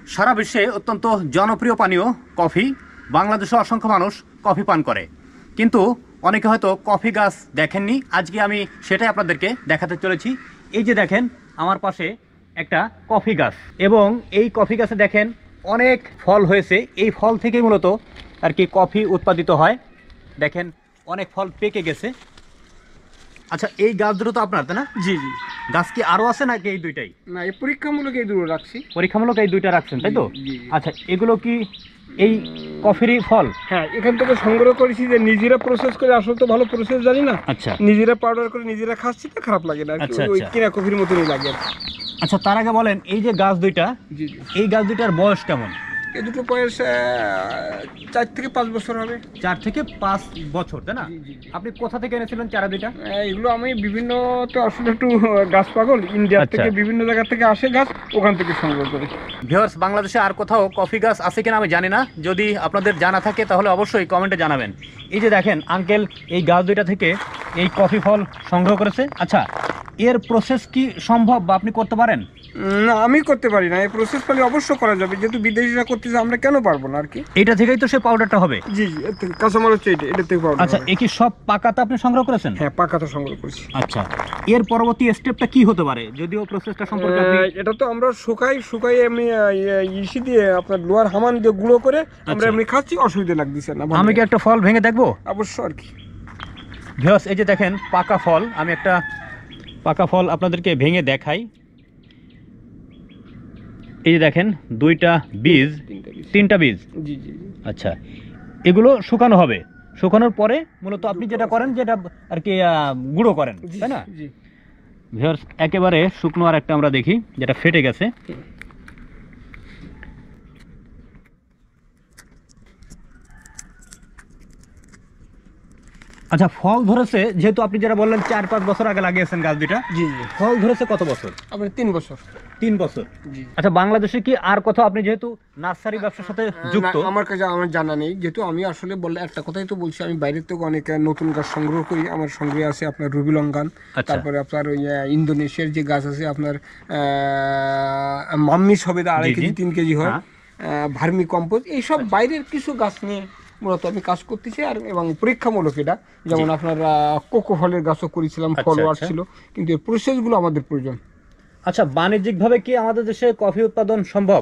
সারা বিশ্বে অত্যন্ত জনপ্রিয় পানীয় কফি। বাংলাদেশে অসংখ্য মানুষ কফি পান করে, কিন্তু অনেকে হয়তো কফি গাছ দেখেননি। আজকে আমি সেটাই আপনাদেরকে দেখাতে চলেছি। এই যে দেখেন আমার পাশে একটা কফি গাছ, এবং এই কফি গাছে দেখেন অনেক ফল হয়েছে। এই ফল থেকে মূলত আর কি কফি উৎপাদিত হয়। দেখেন অনেক ফল পেকে গেছে। আচ্ছা, এই গাছ দুটো তো আপনার, তাই না? জি জি। গাছ কি আরো আছে নাকি এই দুইটাই? না, এই পরীক্ষামূলক এই দুটো রাখছি। পরীক্ষামূলক এই দুইটা রাখছেন, তাই তো? জি, জি। আচ্ছা, এগুলো কি এই কফিরই ফল? হ্যাঁ, এখান থেকে সংগ্রহ করেছি, যে নিজেরা প্রসেস করে, আসলে তো ভালো প্রসেস জানি না। আচ্ছা নিজেরা পাউডার করে নিজেরা খাচ্ছি, তো খারাপ লাগে না আর কি। আচ্ছা, ওই আচ্ছা। কিনা কফির মতনই লাগে আর কি। আচ্ছা, তার আগে বলেন এই যে গাছ দুইটা, জি জি। এই গাছ দুইটার বয়স কেমন? এই দুটো বয়স 4 থেকে 5 বছর হবে। 4 থেকে 5 বছর, তাই না? জি জি জি। আপনি কোথা থেকে এনেছিলেন চারা দুইটা? এগুলো আমি বিভিন্ন, তো আসলে একটু গাছ পাগল, ইন্ডিয়া আচ্ছা। থেকে বিভিন্ন জায়গা থেকে আসে গাছ, ওখান থেকে সংগ্রহ করি। ভিউয়ার্স, বাংলাদেশে আর কোথাও কফি গাছ আছে কিনা আমি জানি না। যদি আপনাদের জানা থাকে তাহলে অবশ্যই কমেন্টে জানাবেন। এই যে দেখেন আঙ্কেল এই গাছ দুইটা থেকে এই কফি ফল সংগ্রহ করেছে। আচ্ছা, এর প্রসেস কি সম্ভব বা আপনি করতে পারেন? না, আমি করতে পারি না। এই প্রসেস করলে অবশ্য করা যাবে, যেহেতু বিদেশিরা করতেছে, আমরা কেন পারবো না আর কি। এইটা থেকেই তো সে পাউডারটা হবে। জি জি, এর থেকে কাঁচামাল হচ্ছে এটা থেকে পাউডার। আচ্ছা, এ কি সব পাকাতে আপনি সংগ্রহ করেছেন? হ্যাঁ, পাকাটা সংগ্রহ করছি। আচ্ছা, এর পরবর্তী স্টেপটা কি হতে পারে, যদিও প্রসেসটা সম্পর্কে আপনি? এটা তো আমরা শুকাই এমনি ইসি দিয়ে, আপনার লোহার হামান দিয়ে গুঁড়ো করে আমরা আচ্ছা। এমনি খাচ্ছি, অসুবিধা লাগতেছে না। আমি কি একটা ফল ভেঙে দেখবো? অবশ্য আর কি। ভিউয়ার্স, এই যে দেখেন পাকা ফল। আমি একটা পাকা ফল আপনাদেরকে ভেঙে দেখাই। এই যে দেখেন দুইটা বীজ, তিনটা বীজ। জি জি জি। আচ্ছা, এগুলো শুকানো হবে। শুকানোর পরে মূলত আপনি যেটা করেন, যেটা আর কি গুঁড়ো করেন, জি, তাই না? জি। ভিউয়ার্স, একেবারে শুকনো আর একটা আমরা দেখি যেটা ফেটে গেছে। আচ্ছা, ফল ধরেছে যেহেতু আপনি যেটা বললেন 4-5 বছর আগে লাগিয়েছেন গাছ দুইটা, জি জি। ফল ধরেছে কত বছর? আপনার 3 বছর। 3 বছর। জি। আচ্ছা, বাংলাদেশে কি আর কোথাও আপনি যেহেতু নার্সারি ব্যবসার সাথে যুক্ত? না, আমার কাছে আমার জানা নেই, যেহেতু আমি আসলে বললে একটা কথাই তো বলছি, আমি বাইরের থেকে অনেক নতুন গাছ সংগ্রহ করি। আমার সংগ্রহে আছে আপনার রুবি লঙ্গান, আচ্ছা। তারপরে আপনার ওই ইন্দোনেশিয়ার যে গাছ আছে আপনার মাম্মি সবেদা 2.5 কেজি 3 কেজি হয়, ভার্মি কম্পোস্ট, এইসব বাইরের কিছু গাছ নিয়ে মূলত আমি কাজ করতেছি। আর এবং পরীক্ষামূলক এটা, যেমন আপনার কোকো ফলের গাছও করেছিলাম, ফলোয়ার আচ্ছা। ছিল, কিন্তু এর প্রসেসগুলো আমাদের প্রয়োজন। আচ্ছা, বাণিজ্যিকভাবে কি আমাদের দেশে কফি উৎপাদন সম্ভব?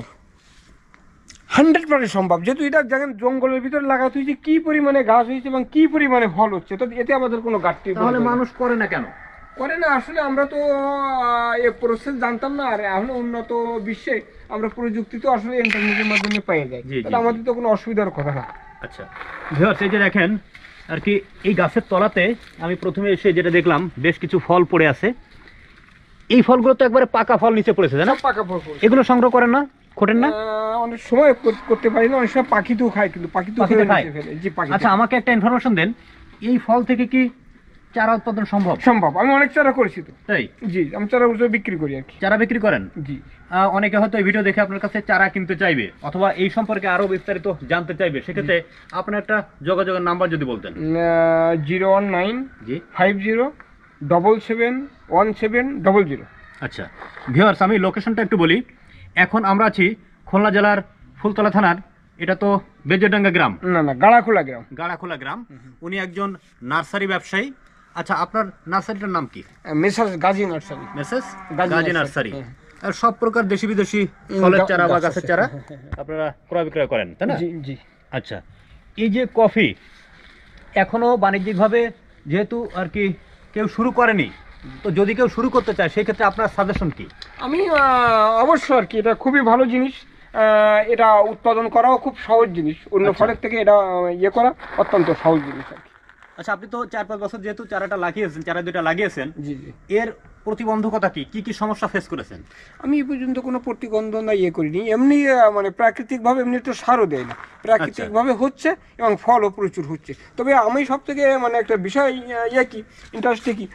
100% সম্ভব, যেহেতু এটা দেখেন জঙ্গলের ভিতরে লাগাতে হয়েছে, কি পরিমাণে গাছ হয়েছে এবং কি পরিমাণে ফল হচ্ছে, তো এতে আমাদের কোনো ঘাটতি তাহলে মানুষ করে না কেন? করে না। আসলে আমরা তো এই প্রসেস জানতাম না, আর এখন উন্নত বিশ্বে আমরা প্রযুক্তি তো আসলে ইন্টারনেটের মাধ্যমে পেয়ে যাই, জি, জি, তাহলে আমাদের তো কোনো অসুবিধার কথা না। আচ্ছা ভিউয়ার্স, এই যে দেখেন আর কি এই গাছের তলাতে আমি প্রথমে এসে যেটা দেখলাম বেশ কিছু ফল পড়ে আছে। এই ফলগুলো তো একবারে পাকা ফল নিচে পড়েছে, তাই না? সব পাকা ফল পড়ছে। এগুলো সংগ্রহ করেন না, খোটেন না? অনেক সময় করতে পারি না, অনেক সময় পাখিতেও খায়, কিন্তু পাখিতেও পাখিতে খায়? ফেলে। জি, পাখি। আচ্ছা, আমাকে একটা ইনফরমেশন দেন, এই ফল থেকে কি চারা উৎপাদন সম্ভব? সম্ভব, আমি অনেক চারা করেছি তো। তাই? জি, আমি চারা বিক্রি করি আর কি। চারা বিক্রি করেন? জি। অনেকে হয়তো এই ভিডিও দেখে আপনার কাছে চারা কিনতে চাইবে, অথবা এই সম্পর্কে আরো বিস্তারিত জানতে চাইবে। সেক্ষেত্রে আপনার একটা যোগাযোগের নাম্বার যদি বলতেন। 019 জি। 50 77 1700। আচ্ছা ভিউয়ার্স, আমি লোকেশনটা একটু বলি। এখন আমরা আছি খুলনা জেলার ফুলতলা থানার, এটা তো বেজেডাঙ্গা গ্রাম, না, গাড়াখোলা গ্রাম। গাড়াখোলা গ্রাম। উনি একজন নার্সারি ব্যবসায়ী। আচ্ছা, আপনার নার্সারিটার নাম কি? Messrs Gazi nursery. Messrs Gazi Gazi nursery, nursery. আর সব প্রকার দেশি বিদেশি ফলের চারা বা গাছ গাছের আছে। চারা আপনারা ক্রয় বিক্রয় করেন, তাই না? জি জি। আচ্ছা, এই যে কফি এখনো বাণিজ্যিকভাবে যেহেতু আর কি কেউ শুরু করেনি, তো যদি কেউ শুরু করতে চায় সেক্ষেত্রে আপনার সাজেশন কি? আমি অবশ্য আর কি, এটা খুবই ভালো জিনিস। এটা উৎপাদন করাও খুব সহজ জিনিস, অন্য আচ্ছা। ফলের থেকে এটা ইয়ে করা অত্যন্ত সহজ জিনিস আর কি। আচ্ছা, আপনি তো 4-5 বছর যেহেতু চারাটা লাগিয়েছেন, চারা দুইটা লাগিয়েছেন, জি জি। এর প্রতিবন্ধকতা কি কি কি সমস্যা ফেস করেছেন? আমি এই পর্যন্ত কোনো প্রতিবন্ধকতা করিনি, এমনি মানে প্রাকৃতিকভাবে, এমনি তো সারও দেয় না, প্রাকৃতিকভাবে হচ্ছে এবং ফলও প্রচুর হচ্ছে। তবে আমি সব থেকে মানে একটা বিষয় কি ইন্টারেস্টে কি,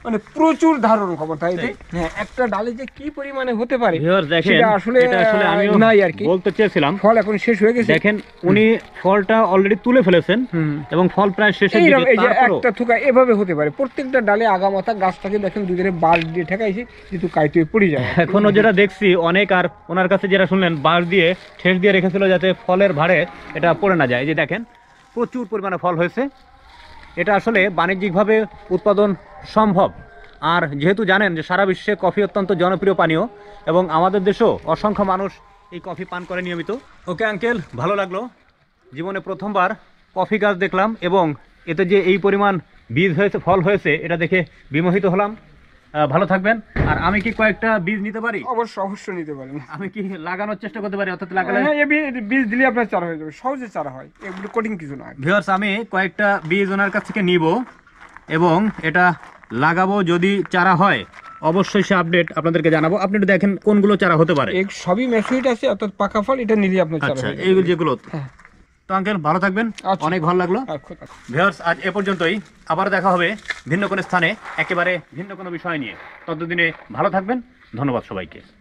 মানে প্রচুর ধারণ ক্ষমতা এতে। হ্যাঁ, একটা ডালে যে কি পরিমাণে হতে পারে ভিউয়ার্স দেখেন, সেটা আসলে এটা আসলে আমিও নাই আর কি। বলতে চেয়েছিলাম। ফল এখন শেষ হয়ে গেছে, দেখেন উনি ফলটা অলরেডি তুলে ফেলেছেন এবং ফল প্রায় শেষের দিকে। এই যে তারপরও একটা থোকা এভাবে হতে পারে, প্রত্যেকটা ডালে আগামাথা গাছটাকে দেখেন দুধের বাঁশ দিয়ে ঠেকাইছে, যেহেতু কাইতে পড়ে যায়। এখনো যেটা দেখছি অনেক, আর ওনার কাছে যেটা শুনলেন বাঁশ দিয়ে ঠেস দিয়ে রেখেছিল যাতে ফলের ভারে এটা পড়ে না যায়। এই যে দেখেন প্রচুর পরিমাণে ফল হয়েছে। এটা আসলে বাণিজ্যিকভাবে উৎপাদন সম্ভব। আর যেহেতু জানেন যে সারা বিশ্বে কফি অত্যন্ত জনপ্রিয় পানীয় এবং আমাদের দেশেও অসংখ্য মানুষ এই কফি পান করে নিয়মিত। ওকে আঙ্কেল, ভালো লাগলো। জীবনে প্রথমবার কফি গাছ দেখলাম এবং এতে যে এই পরিমাণ বীজ হয়েছে, ফল হয়েছে, এটা দেখে বিমোহিত হলাম। ভালো থাকবেন। আর আমি কি কয়েকটা বীজ নিতে পারি? অবশ্যই নিতে পারেন। আমি কি লাগানোর চেষ্টা করতে পারি? অর্থাৎ লাগালে হ্যাঁ, বীজ দিলে আপনার চারা হয়ে যাবে, সহজে চারা হয়, এগুলো কোটিং কিছু না। ভিউয়ার্স, আমি কয়েকটা বীজ ওনার কাছ থেকে নিব এবং এটা লাগাবো। যদি চারা হয় অবশ্যই সে আপডেট আপনাদেরকে জানাবো। আপনি একটু দেখেন কোনগুলো চারা হতে পারে। এই সবই ম্যাচুরিট আছে, অর্থাৎ পাকা ফল, এটা নিলে আপনার চারা আচ্ছা, হয়ে যাবে। এইগুলো যেগুলো। হ্যাঁ। তো আঙ্কেল ভালো থাকবেন, আচ্ছা। অনেক ভালো লাগলো। ভিউয়ার্স, আজ এ পর্যন্তই। আবার দেখা হবে ভিন্ন কোনো স্থানে, একেবারে ভিন্ন কোনো বিষয় নিয়ে। ততদিনে ভালো থাকবেন। ধন্যবাদ সবাইকে।